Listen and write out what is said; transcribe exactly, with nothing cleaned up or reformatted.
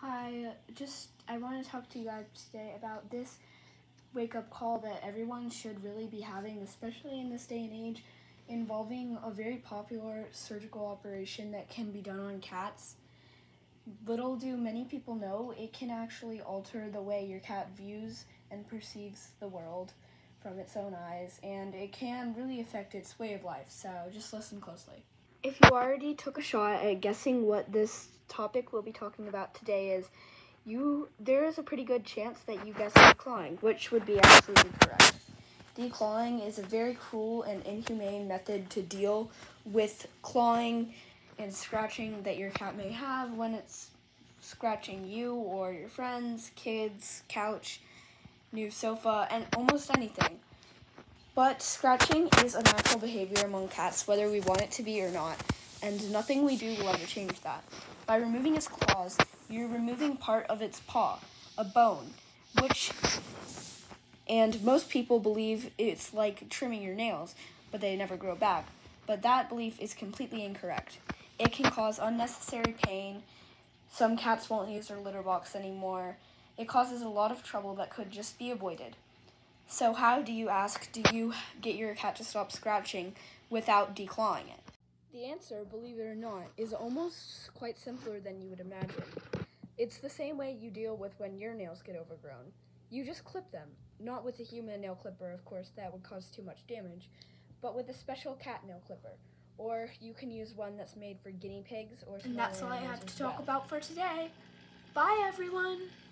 Hi, just I want to talk to you guys today about this wake-up call that everyone should really be having, especially in this day and age, involving a very popular surgical operation that can be done on cats. Little do many people know, it can actually alter the way your cat views and perceives the world from its own eyes, and it can really affect its way of life, so just listen closely. If you already took a shot at guessing what this topic we'll be talking about today is, you there is a pretty good chance that you guessed declawing, which would be absolutely correct. Declawing is a very cruel and inhumane method to deal with clawing and scratching that your cat may have when it's scratching you or your friends, kids, couch, new sofa, and almost anything. But scratching is a natural behavior among cats, whether we want it to be or not, and nothing we do will ever change that. By removing its claws, you're removing part of its paw, a bone, which, and most people believe it's like trimming your nails, but they never grow back. But that belief is completely incorrect. It can cause unnecessary pain. Some cats won't use their litter box anymore. It causes a lot of trouble that could just be avoided. So how do you ask, do you get your cat to stop scratching without declawing it? The answer, believe it or not, is almost quite simpler than you would imagine. It's the same way you deal with when your nails get overgrown. You just clip them, not with a human nail clipper, of course, that would cause too much damage, but with a special cat nail clipper. Or you can use one that's made for guinea pigs or And that's all I animals have as to talk well. about for today. Bye, everyone.